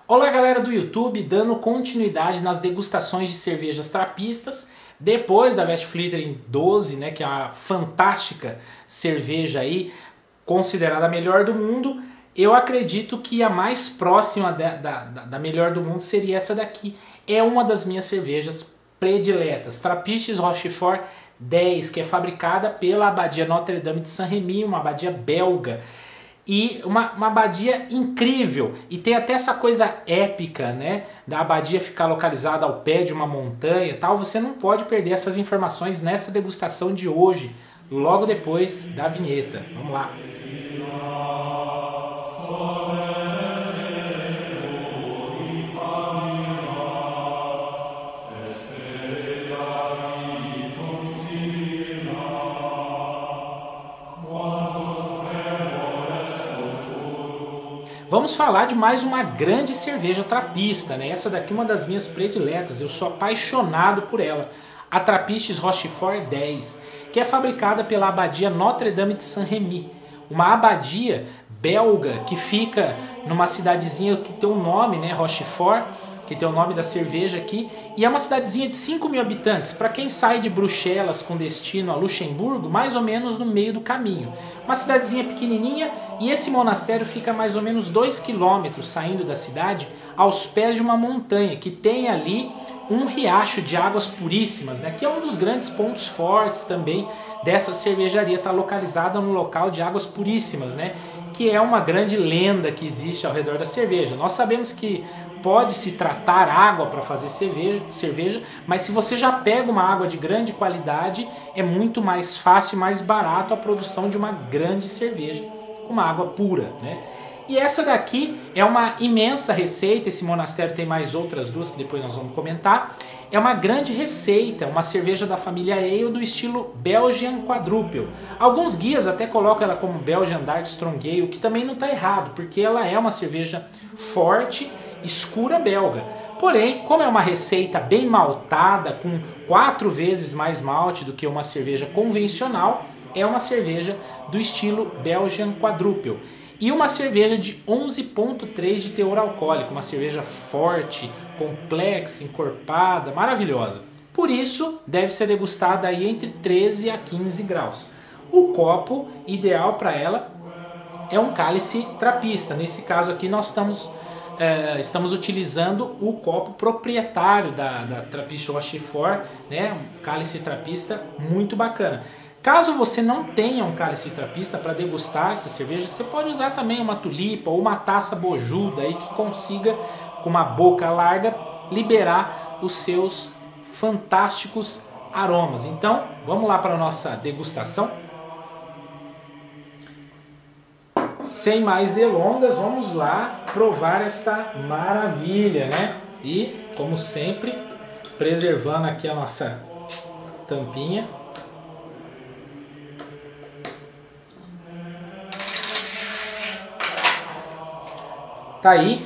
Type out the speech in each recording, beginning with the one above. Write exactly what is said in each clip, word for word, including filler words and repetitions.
Olá galera do YouTube, dando continuidade nas degustações de cervejas trapistas, depois da Westvleteren doze, né, que é uma fantástica cerveja aí, considerada a melhor do mundo. Eu acredito que a mais próxima da, da, da melhor do mundo seria essa daqui. É uma das minhas cervejas prediletas, Trapistes Rochefort dez, que é fabricada pela Abadia Notre-Dame de Saint-Rémy, uma abadia belga. E uma, uma abadia incrível, e tem até essa coisa épica, né, da abadia ficar localizada ao pé de uma montanha e tal. Você não pode perder essas informações nessa degustação de hoje, logo depois da vinheta. Vamos lá. Vamos falar de mais uma grande cerveja trapista, né? Essa daqui é uma das minhas prediletas, eu sou apaixonado por ela. A Trapistes Rochefort dez, que é fabricada pela Abadia Notre-Dame de Saint-Rémy. Uma abadia belga que fica numa cidadezinha que tem um nome, né? Rochefort, que tem o nome da cerveja aqui. E é uma cidadezinha de cinco mil habitantes. Para quem sai de Bruxelas com destino a Luxemburgo, mais ou menos no meio do caminho. Uma cidadezinha pequenininha, e esse monastério fica mais ou menos dois quilômetros saindo da cidade, aos pés de uma montanha, que tem ali um riacho de águas puríssimas, né, que é um dos grandes pontos fortes também dessa cervejaria. Está localizada num local de águas puríssimas, né, que é uma grande lenda que existe ao redor da cerveja. Nós sabemos que pode-se tratar água para fazer cerveja, cerveja, mas se você já pega uma água de grande qualidade, é muito mais fácil e mais barato a produção de uma grande cerveja, uma água pura, né? E essa daqui é uma imensa receita. Esse monastério tem mais outras duas que depois nós vamos comentar. É uma grande receita, uma cerveja da família Ale do estilo Belgian Quadruple. Alguns guias até colocam ela como Belgian Dark Strong Ale, que também não está errado, porque ela é uma cerveja forte, escura belga. Porém, como é uma receita bem maltada, com quatro vezes mais malte do que uma cerveja convencional, é uma cerveja do estilo Belgian Quadruple. E uma cerveja de onze ponto três de teor alcoólico, uma cerveja forte, complexa, encorpada, maravilhosa. Por isso, deve ser degustada aí entre treze a quinze graus. O copo ideal para ela é um cálice trapista. Nesse caso aqui nós estamos, é, estamos utilizando o copo proprietário da, da Trapistes Rochefort, né? Um cálice trapista muito bacana. Caso você não tenha um cálice trapista para degustar essa cerveja, você pode usar também uma tulipa ou uma taça bojuda aí que consiga, com uma boca larga, liberar os seus fantásticos aromas. Então, vamos lá para a nossa degustação. Sem mais delongas, vamos lá provar esta maravilha, né? E, como sempre, preservando aqui a nossa tampinha. Tá aí.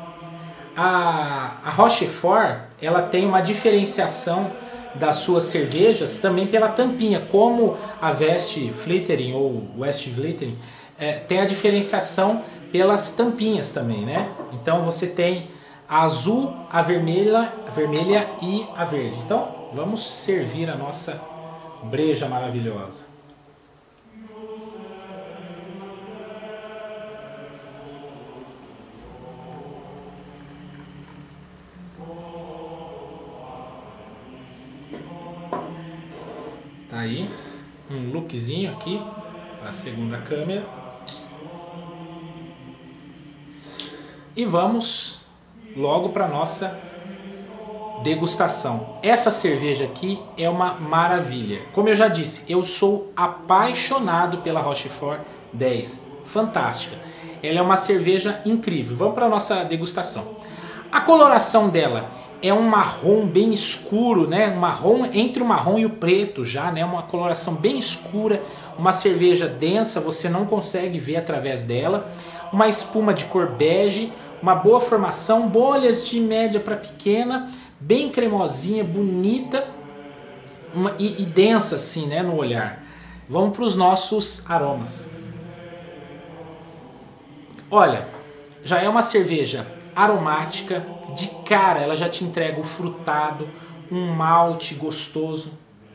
A, a Rochefort, ela tem uma diferenciação das suas cervejas também pela tampinha, como a Westvleteren ou Westvleteren é, tem a diferenciação pelas tampinhas também, né? Então você tem a azul, a vermelha, a vermelha e a verde. Então vamos servir a nossa breja maravilhosa. Tá aí um lookzinho aqui para a segunda câmera. E vamos logo para nossa degustação. Essa cerveja aqui é uma maravilha. Como eu já disse, eu sou apaixonado pela Rochefort dez. Fantástica. Ela é uma cerveja incrível. Vamos para a nossa degustação. A coloração dela é um marrom bem escuro, né? Um marrom entre o marrom e o preto já, né? Uma coloração bem escura, uma cerveja densa, você não consegue ver através dela. Uma espuma de cor bege, uma boa formação, bolhas de média para pequena, bem cremosinha, bonita, uma, e, e densa assim, né, no olhar. Vamos para os nossos aromas. Olha, já é uma cerveja aromática, de cara ela já te entrega o frutado, um malte gostoso.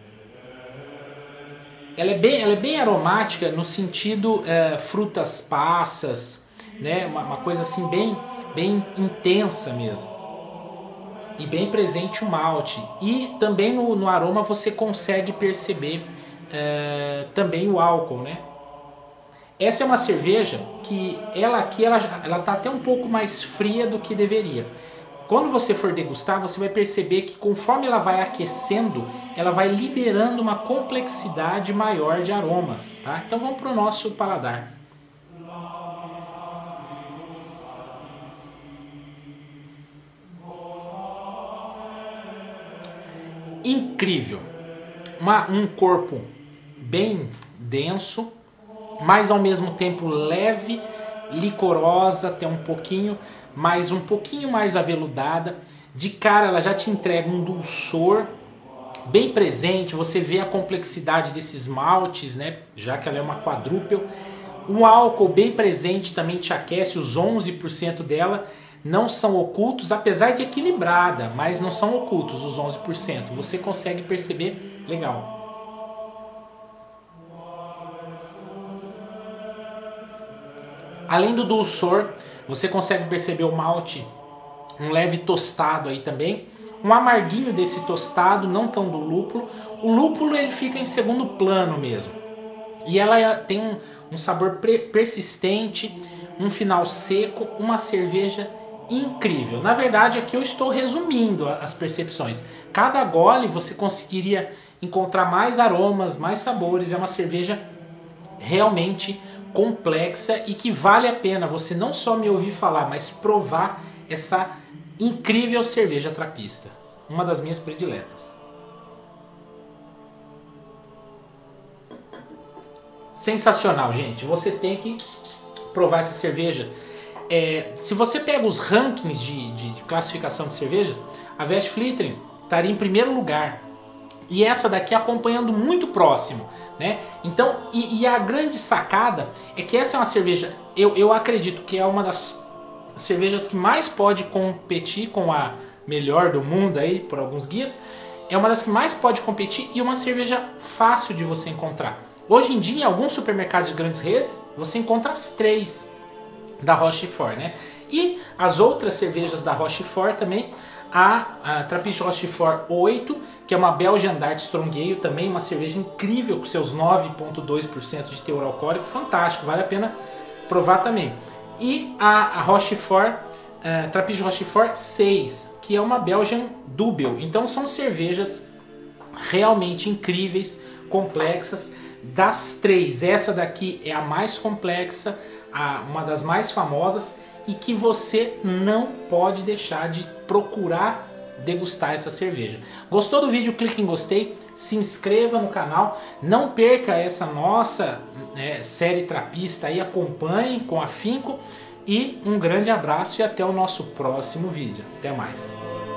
Ela é bem, ela é bem aromática no sentido é, frutas passas, né? Uma, uma coisa assim bem, bem intensa mesmo. E bem presente o malte. E também no, no aroma você consegue perceber é, também o álcool, né? Essa é uma cerveja que ela aqui ela ela tá até um pouco mais fria do que deveria. Quando você for degustar, você vai perceber que conforme ela vai aquecendo, ela vai liberando uma complexidade maior de aromas, tá? Então vamos para o nosso paladar. Incrível! Uma, um corpo bem denso, mas ao mesmo tempo leve, licorosa, até um pouquinho, mas um pouquinho mais aveludada. De cara ela já te entrega um dulçor bem presente, você vê a complexidade desses maltes, né? Já que ela é uma quadrúpel. Um álcool bem presente também te aquece, os onze por cento dela não são ocultos, apesar de equilibrada, mas não são ocultos os onze por cento. Você consegue perceber legal. Além do dulçor, você consegue perceber o malte, um leve tostado aí também. Um amarguinho desse tostado, não tão do lúpulo. O lúpulo ele fica em segundo plano mesmo. E ela tem um, um sabor persistente, um final seco, uma cerveja incrível. Na verdade aqui eu estou resumindo as percepções. Cada gole você conseguiria encontrar mais aromas, mais sabores. É uma cerveja realmente complexa e que vale a pena você não só me ouvir falar, mas provar essa incrível cerveja trapista. Uma das minhas prediletas. Sensacional, gente. Você tem que provar essa cerveja. É, se você pega os rankings de, de, de classificação de cervejas, a Westfleteren estaria em primeiro lugar. E essa daqui acompanhando muito próximo, né? Então, e, e a grande sacada é que essa é uma cerveja, eu, eu acredito que é uma das cervejas que mais pode competir com a melhor do mundo aí, por alguns guias. É uma das que mais pode competir e uma cerveja fácil de você encontrar. Hoje em dia, em alguns supermercados de grandes redes, você encontra as três da Rochefort, né? E as outras cervejas da Rochefort também, a, a Trappist Rochefort oito, que é uma Belgian Dark Strong Ale, também uma cerveja incrível com seus nove vírgula dois por cento de teor alcoólico, fantástico, vale a pena provar também. E a, a Rochefort, a Trappist Rochefort seis, que é uma Belgian Double. Então são cervejas realmente incríveis, complexas. Das três, essa daqui é a mais complexa, a, uma das mais famosas e que você não pode deixar de procurar degustar essa cerveja. Gostou do vídeo? Clique em gostei, se inscreva no canal, não perca essa nossa né, série trapista aí, acompanhe com afinco e um grande abraço e até o nosso próximo vídeo. Até mais!